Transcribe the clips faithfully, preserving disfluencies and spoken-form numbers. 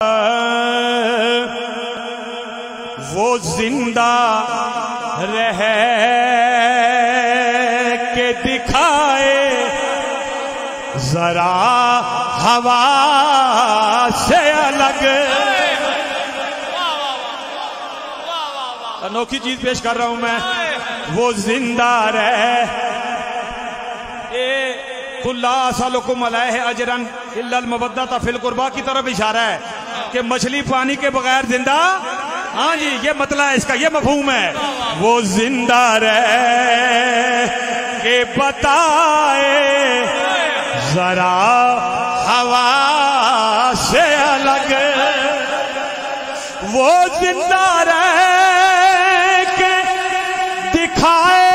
وہ زندہ رہ کے دکھائے ذرا ہوا سے الگ. انوکھی چیز پیش کر رہا ہوں میں. وہ زندہ رہ قل لا اسألکم علیہ اجرا الا المودۃ فی القربی کی طرف اشارہ ہے کہ مچھلی پانی کے بغیر زندہ. ہاں جی یہ مطلب ہے اس کا, یہ مفہوم ہے. وہ زندہ رہ کے بتائے ذرا ہوا سے الگ. وہ زندہ رہ کے دکھائے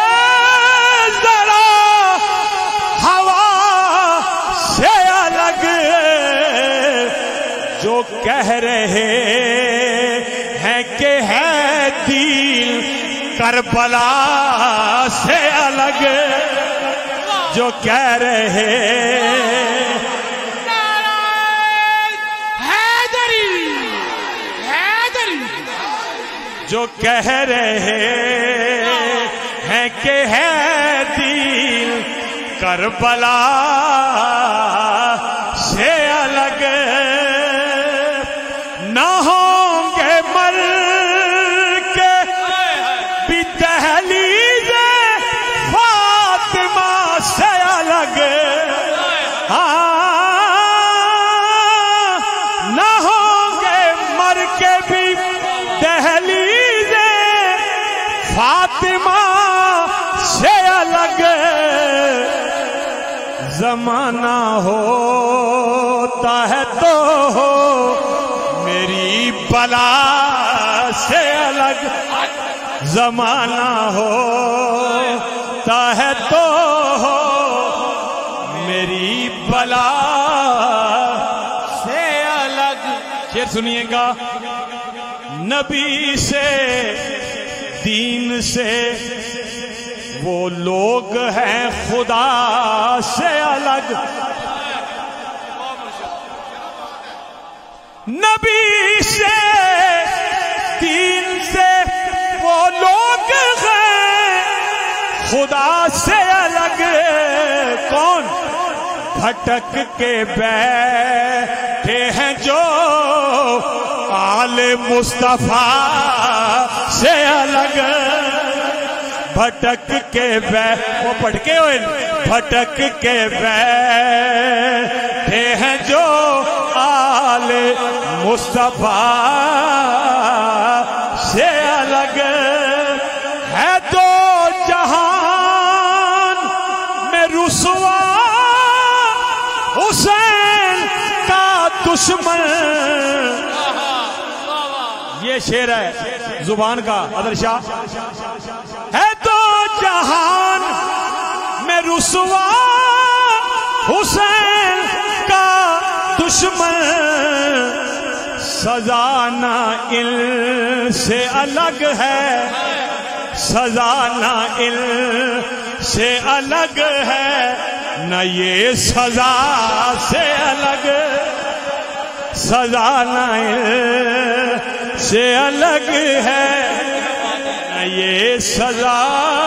ذرا ہوا سے الگ. جو کہہ رہے کہ ہے دل کربلا سے الگ. جو کہہ رہے حیدری حیدری جو کہہ رہے ہیں کہ ہے دل کربلا سے الگ. نہ ہوں گے مر کے بھی دہلیز فاطمہ سے الگ. ہاں نہ ہوں گے مر کے بھی دہلیز فاطمہ سے الگ. زمانہ ہوتا ہے تو میری بلا سے الگ. زمانہ ہوتا ہے تو میری بلا سے الگ. شعر سنیے گا. نبی سے دین سے وہ لوگ ہیں خدا سے الگ. نبی سے دین سے وہ لوگ ہیں خدا سے الگ. کون؟ بھٹک کے بیٹھے ہیں جو آل مصطفیٰ سے الگ. بھٹک کے بیٹھے وہ پٹکے ہوئے بھٹک کے بیٹھے ہیں جو آل مصطفیٰ سے الگ. ہے دو جہان میں رسوا حسین کا دشمن. یہ شعر ہے زبان کا حیدر شاہ. ہے دو جہان میں رسوا حسین کا دشمن. سزا نہ ان سے الگ ہے سزا نہ ان سے الگ ہے نہ یہ سزا سے الگ. سزا نہ ان سے الگ ہے نہ یہ سزا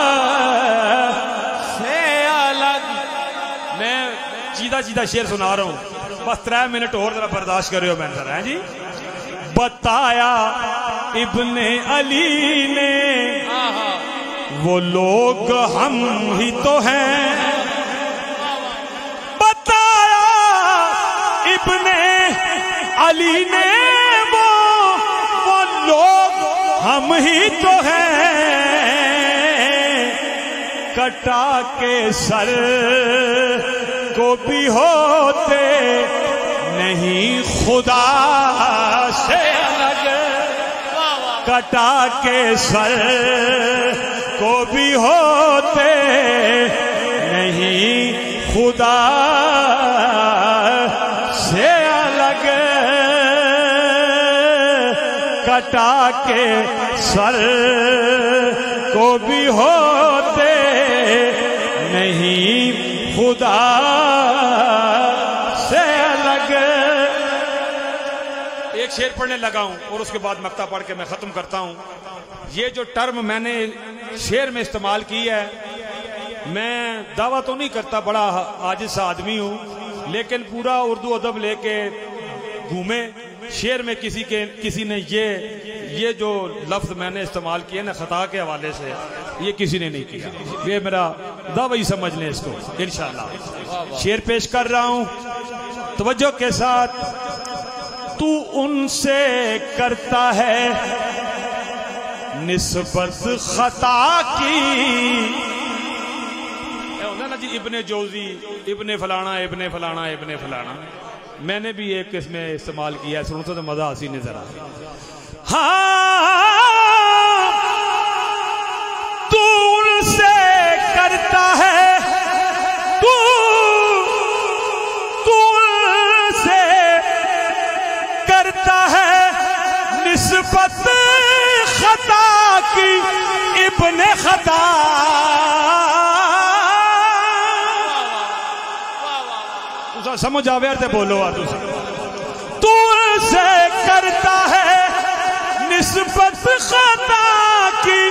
سے الگ. میں چیدہ چیدہ شعر سنا رہا ہوں بس ترہ منٹ اور ذرا برداشت کر رہے ہو میں سر ہیں جی. بتایا ابن علی نے وہ لوگ ہم ہی تو ہیں. بتایا ابن علی نے وہ وہ لوگ ہم ہی تو ہیں. کٹا کے سر کو بھی ہوتے نہیں خدا سے الگ. کٹا کے سر کو بھی ہوتے نہیں خدا سے الگ. کٹا کے سر کو بھی ہوتے نہیں خدا سے الگ. ایک شعر پڑھنے لگا ہوں اور اس کے بعد مقطع پڑھ کے میں ختم کرتا ہوں. یہ جو ٹرم میں نے شعر میں استعمال کی ہے، میں دعویٰ تو نہیں کرتا بڑا عاجز سا آدمی ہوں، لیکن پورا اردو ادب لے کے گھومے. شعر میں کسی کے کسی نے یہ یہ جو لفظ میں نے استعمال کیا نا خطا کے حوالے سے، یہ کسی نے نہیں کیا. یہ میرا دعویٰ ہی سمجھ لیں اس کو انشاءاللہ. شعر پیش کر رہا ہوں توجہ کے ساتھ. تو ان سے کرتا ہے نسبت خطا کی، جی ابن جوزی، ابن فلانا، ابن فلانا، ابن فلانا. میں نے بھی ایک اس میں استعمال کیا، سنو تو مزہ آسی نظر آ. ہاں تو ان سے کرتا ہے، تو تو ان سے کرتا ہے نسبت خطا کی، ابن خطا. سمجھ آوے تے بولو آ تسی. تو سے کرتا ہے نسبت خطا کی،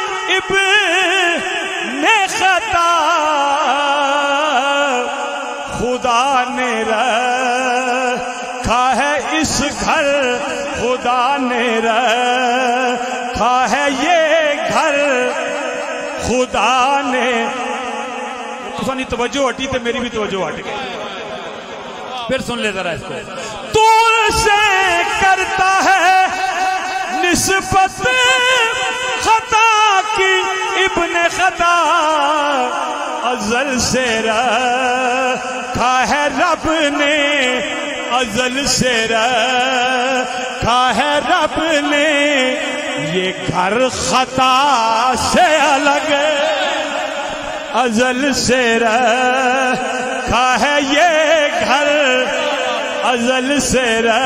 ابن خطا. خدا نے رکھا ہے اس گھر، خدا نے رکھا ہے یہ گھر، خدا نے. تسانی توجہ ہٹی تے میری بھی توجہ ہٹ گئی. پھر سن لے ذرا اس کو. تو سے کرتا ہے نسبت خطا کی، ابن خطا. ازل سے رکھا ہے رب نے، ازل سے رکھا ہے رب نے یہ گھر خطا سے الگ. ازل سے رکھا ہے یہ گھر، ازل سے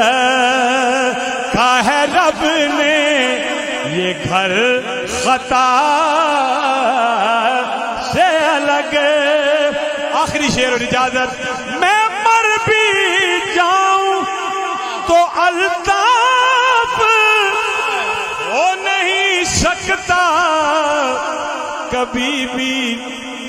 رکھا ہے رب نے یہ گھر خطا سے الگ. آخری شعر اور اجازت. میں مر بھی جاؤں تو الطاف ہو نہیں سکتا کبھی بھی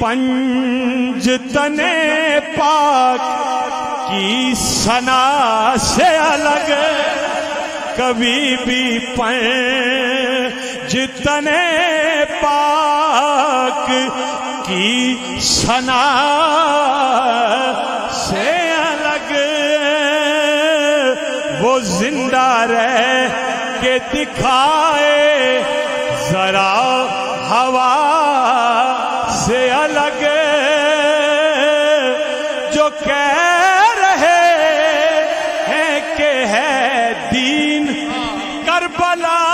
پنجتن پاک کی ثنا سے الگ. کبھی بھی پنجتن پاک کی ثنا سے الگ. وہ زندہ رہ کے دکھائے ذرا ہوا سے الگ، جو کہہ رہے ہیں کہ ہے دین کربلا